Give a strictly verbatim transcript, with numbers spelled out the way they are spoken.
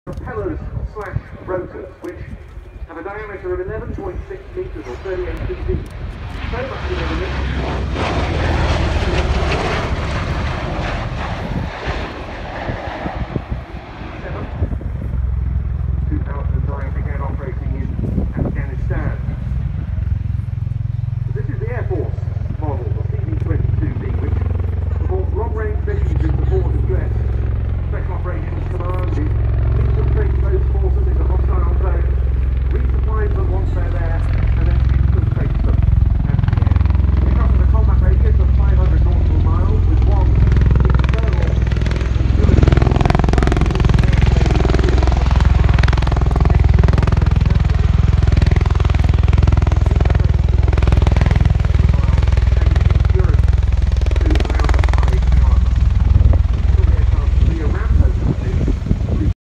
propellers slash rotors, which have a diameter of eleven point six metres or thirty-eight feet deep. So much in the